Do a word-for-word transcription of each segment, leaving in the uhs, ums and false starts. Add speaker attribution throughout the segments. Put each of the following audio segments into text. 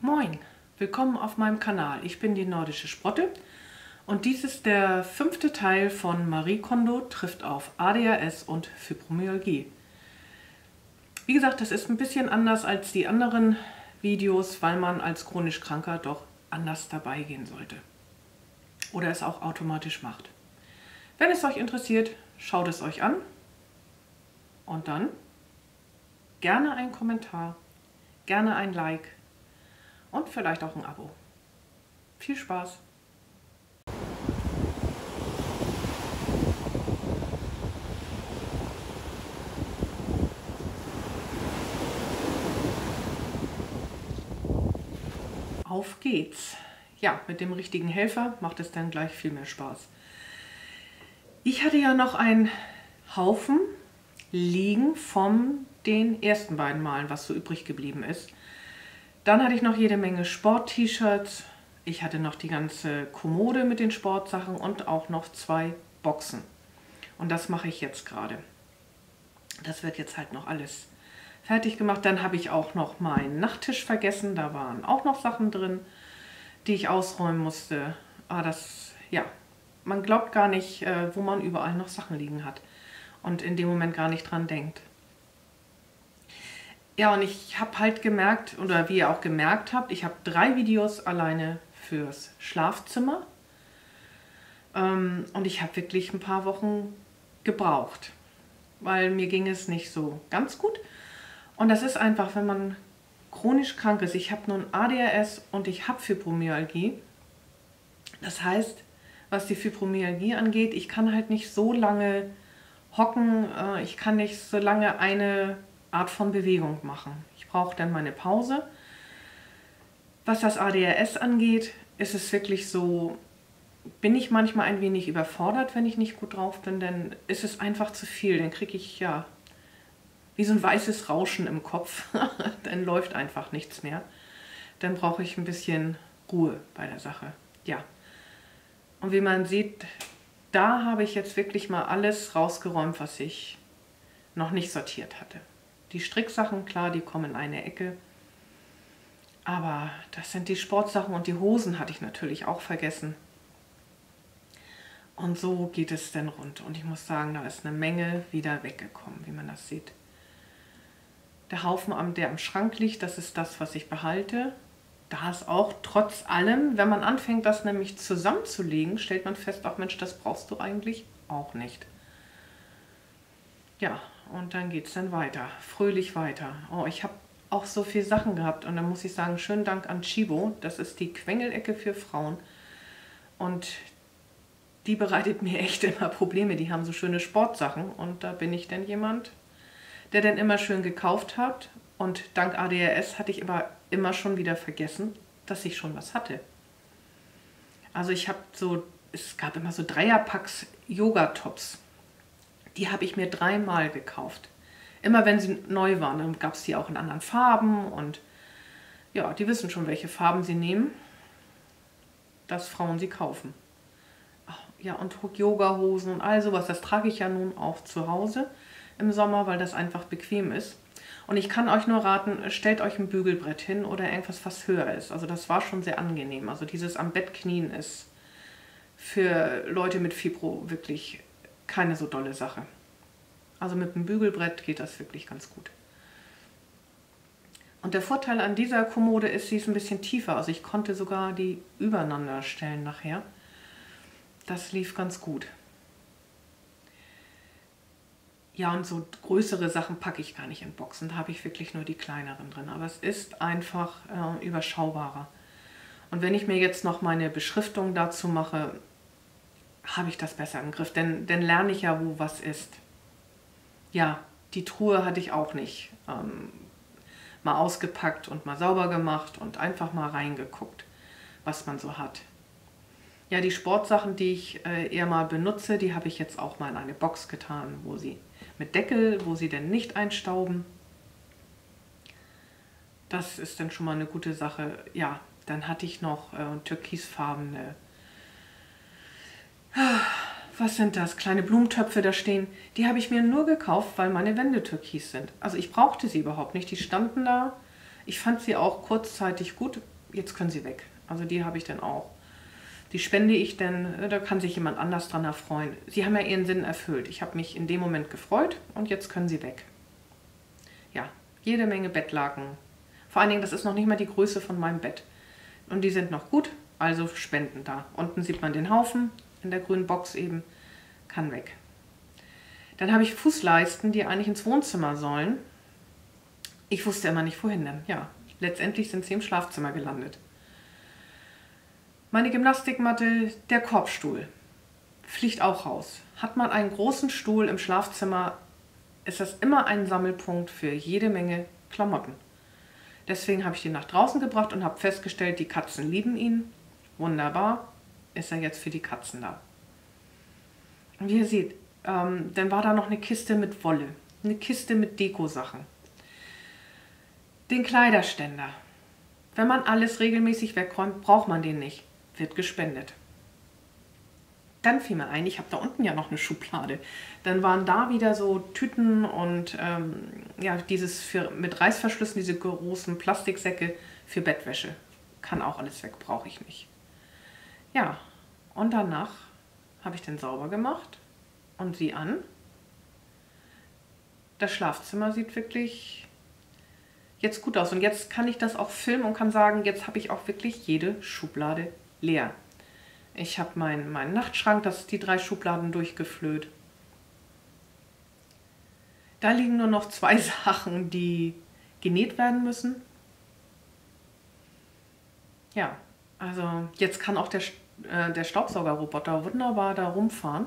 Speaker 1: Moin, willkommen auf meinem Kanal. Ich bin die Nordische Sprotte und dies ist der fünfte Teil von Marie Kondo trifft auf A D H S und Fibromyalgie. Wie gesagt, das ist ein bisschen anders als die anderen Videos, weil man als chronisch Kranker doch anders dabei gehen sollte. Oder es auch automatisch macht. Wenn es euch interessiert, schaut es euch an und dann gerne einen Kommentar, gerne ein Like und vielleicht auch ein Abo. Viel Spaß! Auf geht's! Ja, mit dem richtigen Helfer macht es dann gleich viel mehr Spaß. Ich hatte ja noch einen Haufen liegen von den ersten beiden Malen, was so übrig geblieben ist. Dann hatte ich noch jede Menge Sport-T-Shirts. Ich hatte noch die ganze Kommode mit den Sportsachen und auch noch zwei Boxen. Und das mache ich jetzt gerade. Das wird jetzt halt noch alles fertig gemacht. Dann habe ich auch noch meinen Nachttisch vergessen. Da waren auch noch Sachen drin, die ich ausräumen musste. Aber das, ja, man glaubt gar nicht, wo man überall noch Sachen liegen hat und in dem Moment gar nicht dran denkt. Ja, und ich habe halt gemerkt, oder wie ihr auch gemerkt habt, ich habe drei Videos alleine fürs Schlafzimmer. Ähm, und ich habe wirklich ein paar Wochen gebraucht, weil mir ging es nicht so ganz gut. Und das ist einfach, wenn man chronisch krank ist. Ich habe nun A D H S und ich habe Fibromyalgie. Das heißt, was die Fibromyalgie angeht, ich kann halt nicht so lange hocken, äh, ich kann nicht so lange eine Art von Bewegung machen. Ich brauche dann meine Pause. Was das A D H S angeht, ist es wirklich so, bin ich manchmal ein wenig überfordert, wenn ich nicht gut drauf bin, denn ist es einfach zu viel. Dann kriege ich ja wie so ein weißes Rauschen im Kopf. Dann läuft einfach nichts mehr. Dann brauche ich ein bisschen Ruhe bei der Sache. Ja. Und wie man sieht, da habe ich jetzt wirklich mal alles rausgeräumt, was ich noch nicht sortiert hatte. Die Stricksachen, klar, die kommen in eine Ecke. Aber das sind die Sportsachen und die Hosen hatte ich natürlich auch vergessen. Und so geht es dann rund. Und ich muss sagen, da ist eine Menge wieder weggekommen, wie man das sieht. Der Haufen, der am Schrank liegt, das ist das, was ich behalte. Da ist auch trotz allem, wenn man anfängt, das nämlich zusammenzulegen, stellt man fest, ach Mensch, das brauchst du eigentlich auch nicht. Ja, und dann geht es dann weiter, fröhlich weiter. Oh, ich habe auch so viele Sachen gehabt und dann muss ich sagen, schönen Dank an Chibo. Das ist die Quengelecke für Frauen und die bereitet mir echt immer Probleme. Die haben so schöne Sportsachen und da bin ich dann jemand, der dann immer schön gekauft hat. Und dank A D H S hatte ich aber immer schon wieder vergessen, dass ich schon was hatte. Also ich habe so, es gab immer so Dreierpacks Yoga-Tops. Die habe ich mir dreimal gekauft. Immer wenn sie neu waren, dann gab es die auch in anderen Farben. Und ja, die wissen schon, welche Farben sie nehmen, dass Frauen sie kaufen. Ach, ja, und Yoga-Hosen und all sowas, das trage ich ja nun auch zu Hause im Sommer, weil das einfach bequem ist. Und ich kann euch nur raten, stellt euch ein Bügelbrett hin oder irgendwas, was höher ist. Also das war schon sehr angenehm. Also dieses am Bett knien ist für Leute mit Fibro wirklich keine so dolle Sache. Also mit dem Bügelbrett geht das wirklich ganz gut. Und der Vorteil an dieser Kommode ist, sie ist ein bisschen tiefer. Also ich konnte sogar die übereinander stellen nachher. Das lief ganz gut. Ja, und so größere Sachen packe ich gar nicht in Boxen. Da habe ich wirklich nur die kleineren drin. Aber es ist einfach äh, überschaubarer. Und wenn ich mir jetzt noch meine Beschriftung dazu mache, habe ich das besser im Griff. Denn dann lerne ich ja, wo was ist. Ja, die Truhe hatte ich auch nicht ähm, mal ausgepackt und mal sauber gemacht und einfach mal reingeguckt, was man so hat. Ja, die Sportsachen, die ich äh, eher mal benutze, die habe ich jetzt auch mal in eine Box getan, wo sie mit Deckel, wo sie denn nicht einstauben. Das ist dann schon mal eine gute Sache. Ja, dann hatte ich noch äh, türkisfarbene, was sind das, kleine Blumentöpfe da stehen. Die habe ich mir nur gekauft, weil meine Wände türkis sind. Also ich brauchte sie überhaupt nicht, die standen da. Ich fand sie auch kurzzeitig gut. Jetzt können sie weg. Also die habe ich dann auch. Die spende ich dann, da kann sich jemand anders dran erfreuen. Sie haben ja ihren Sinn erfüllt. Ich habe mich in dem Moment gefreut und jetzt können sie weg. Ja, jede Menge Bettlaken. Vor allen Dingen, das ist noch nicht mal die Größe von meinem Bett. Und die sind noch gut, also spenden da. Unten sieht man den Haufen, in der grünen Box eben, kann weg. Dann habe ich Fußleisten, die eigentlich ins Wohnzimmer sollen. Ich wusste immer nicht, wohin denn. Ja, letztendlich sind sie im Schlafzimmer gelandet. Meine Gymnastikmatte, der Korbstuhl, fliegt auch raus. Hat man einen großen Stuhl im Schlafzimmer, ist das immer ein Sammelpunkt für jede Menge Klamotten. Deswegen habe ich den nach draußen gebracht und habe festgestellt, die Katzen lieben ihn. Wunderbar, ist er jetzt für die Katzen da. Und wie ihr seht, ähm, dann war da noch eine Kiste mit Wolle, eine Kiste mit Dekosachen, den Kleiderständer. Wenn man alles regelmäßig wegräumt, braucht man den nicht. Wird gespendet. Dann fiel mir ein, ich habe da unten ja noch eine Schublade. Dann waren da wieder so Tüten und ähm, ja, dieses für, mit Reißverschlüssen, diese großen Plastiksäcke für Bettwäsche. Kann auch alles weg, brauche ich nicht. Ja, und danach habe ich den sauber gemacht und sieh an. Das Schlafzimmer sieht wirklich jetzt gut aus. Und jetzt kann ich das auch filmen und kann sagen, jetzt habe ich auch wirklich jede Schublade leer. Ich habe meinen mein Nachtschrank, das die drei Schubladen durchgeflöht. Da liegen nur noch zwei Sachen, die genäht werden müssen. Ja, also jetzt kann auch der, äh, der Staubsaugerroboter wunderbar da rumfahren.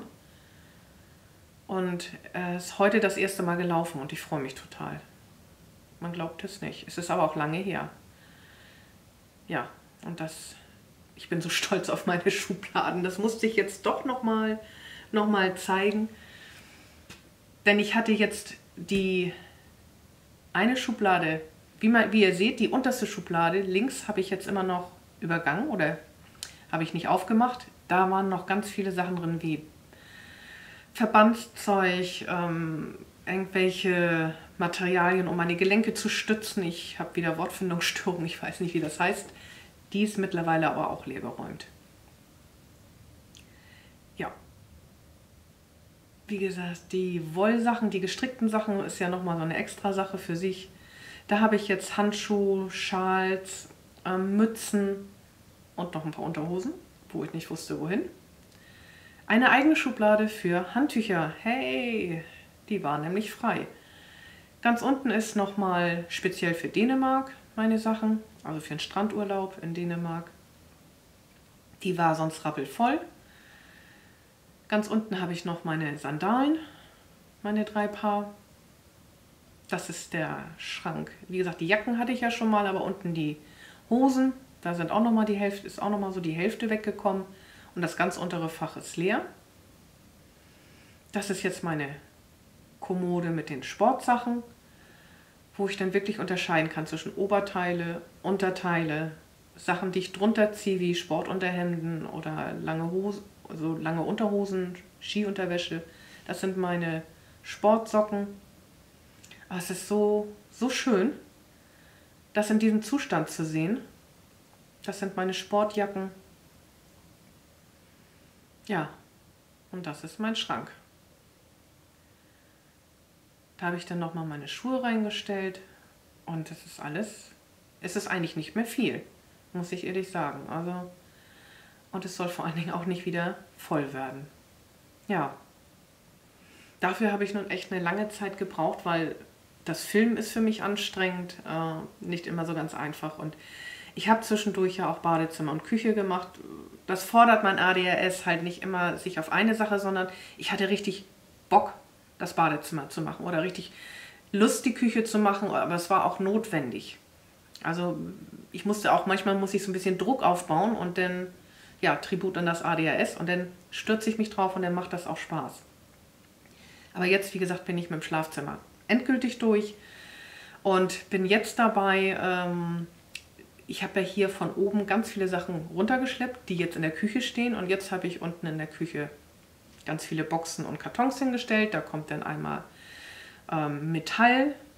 Speaker 1: Und er ist heute das erste Mal gelaufen und ich freue mich total. Man glaubt es nicht. Es ist aber auch lange her. Ja, und das... Ich bin so stolz auf meine Schubladen. Das musste ich jetzt doch nochmal noch mal zeigen. Denn ich hatte jetzt die eine Schublade, wie, man, wie ihr seht, die unterste Schublade, links habe ich jetzt immer noch übergangen oder habe ich nicht aufgemacht. Da waren noch ganz viele Sachen drin wie Verbandszeug, ähm, irgendwelche Materialien, um meine Gelenke zu stützen. Ich habe wieder Wortfindungsstörung, ich weiß nicht, wie das heißt. Die ist mittlerweile aber auch leergeräumt. Ja. Wie gesagt, die Wollsachen, die gestrickten Sachen ist ja nochmal so eine extra Sache für sich. Da habe ich jetzt Handschuhe, Schals, ähm, Mützen und noch ein paar Unterhosen, wo ich nicht wusste, wohin. Eine eigene Schublade für Handtücher. Hey, die war nämlich frei. Ganz unten ist nochmal speziell für Dänemark meine Sachen, also für einen Strandurlaub in Dänemark. Die war sonst rappelvoll. Ganz unten habe ich noch meine Sandalen, meine drei Paar. Das ist der Schrank. Wie gesagt, die Jacken hatte ich ja schon mal, aber unten die Hosen, da sind auch noch mal die Hälfte, ist auch noch mal so die Hälfte weggekommen und das ganz untere Fach ist leer. Das ist jetzt meine Kommode mit den Sportsachen, wo ich dann wirklich unterscheiden kann zwischen Oberteile, Unterteile, Sachen, die ich drunter ziehe, wie Sportunterhemden oder lange Hosen, also lange Unterhosen, Skiunterwäsche. Das sind meine Sportsocken. Aber es ist so, so schön, das in diesem Zustand zu sehen. Das sind meine Sportjacken. Ja, und das ist mein Schrank. Da habe ich dann nochmal meine Schuhe reingestellt und das ist alles, es ist eigentlich nicht mehr viel, muss ich ehrlich sagen. Also, und es soll vor allen Dingen auch nicht wieder voll werden. Ja, dafür habe ich nun echt eine lange Zeit gebraucht, weil das Filmen ist für mich anstrengend, äh, nicht immer so ganz einfach. Und ich habe zwischendurch ja auch Badezimmer und Küche gemacht. Das fordert mein A D H S halt nicht immer sich auf eine Sache, sondern ich hatte richtig Bock, das Badezimmer zu machen oder richtig Lust, die Küche zu machen, aber es war auch notwendig. Also ich musste auch, manchmal muss ich so ein bisschen Druck aufbauen und dann, ja, Tribut an das A D H S und dann stürze ich mich drauf und dann macht das auch Spaß. Aber jetzt, wie gesagt, bin ich mit dem Schlafzimmer endgültig durch und bin jetzt dabei, ähm, ich habe ja hier von oben ganz viele Sachen runtergeschleppt, die jetzt in der Küche stehen und jetzt habe ich unten in der Küche ganz viele Boxen und Kartons hingestellt. Da kommt dann einmal ähm, Metall,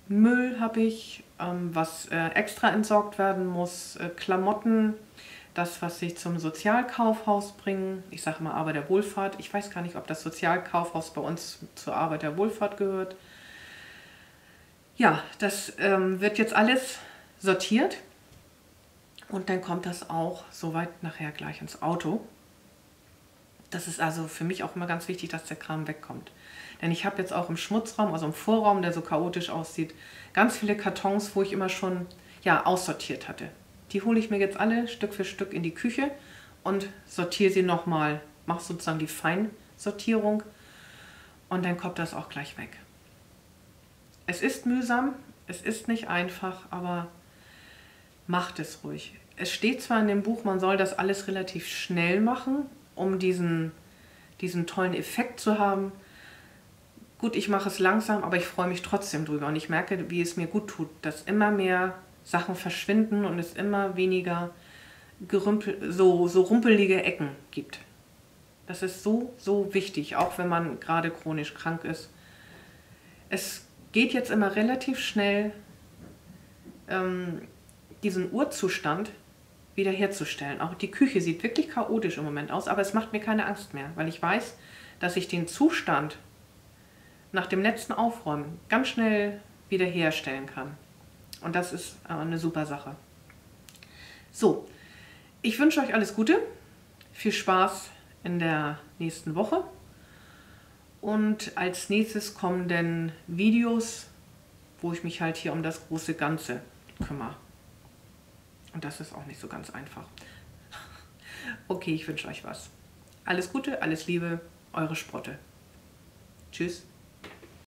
Speaker 1: Müll habe ich, ähm, was äh, extra entsorgt werden muss, äh, Klamotten, das, was ich zum Sozialkaufhaus bringen. Ich sage mal Arbeit der Wohlfahrt. Ich weiß gar nicht, ob das Sozialkaufhaus bei uns zur Arbeit der Wohlfahrt gehört. Ja, das ähm, wird jetzt alles sortiert und dann kommt das auch soweit nachher gleich ins Auto. Das ist also für mich auch immer ganz wichtig, dass der Kram wegkommt. Denn ich habe jetzt auch im Schmutzraum, also im Vorraum, der so chaotisch aussieht, ganz viele Kartons, wo ich immer schon ja, aussortiert hatte. Die hole ich mir jetzt alle Stück für Stück in die Küche und sortiere sie nochmal, mache sozusagen die Feinsortierung und dann kommt das auch gleich weg. Es ist mühsam, es ist nicht einfach, aber macht es ruhig. Es steht zwar in dem Buch, man soll das alles relativ schnell machen, um diesen, diesen tollen Effekt zu haben. Gut, ich mache es langsam, aber ich freue mich trotzdem drüber und ich merke, wie es mir gut tut, dass immer mehr Sachen verschwinden und es immer weniger gerümpel, so, so rumpelige Ecken gibt. Das ist so, so wichtig, auch wenn man gerade chronisch krank ist. Es geht jetzt immer relativ schnell, ähm, diesen Urzustand wiederherzustellen. Auch die Küche sieht wirklich chaotisch im Moment aus, aber es macht mir keine Angst mehr, weil ich weiß, dass ich den Zustand nach dem letzten Aufräumen ganz schnell wiederherstellen kann. Und das ist eine super Sache. So, ich wünsche euch alles Gute, viel Spaß in der nächsten Woche. Und als nächstes kommen dann Videos, wo ich mich halt hier um das große Ganze kümmere. Und das ist auch nicht so ganz einfach. Okay, ich wünsche euch was. Alles Gute, alles Liebe, eure Sprotte. Tschüss.